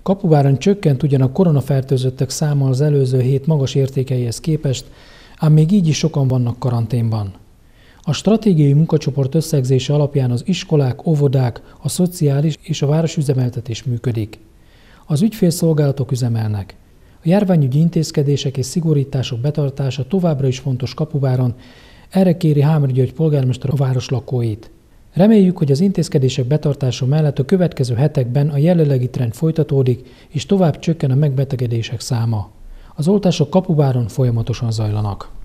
Kapuváron csökkent ugyan a koronafertőzöttek száma az előző hét magas értékeihez képest, ám még így is sokan vannak karanténban. A stratégiai munkacsoport összegzése alapján az iskolák, óvodák, a szociális és a városüzemeltetés működik. Az ügyfélszolgálatok üzemelnek. A járványügyi intézkedések és szigorítások betartása továbbra is fontos Kapuváron, erre kéri Hámori György polgármester a város lakóit. Reméljük, hogy az intézkedések betartása mellett a következő hetekben a jelenlegi trend folytatódik, és tovább csökken a megbetegedések száma. Az oltások Kapuváron folyamatosan zajlanak.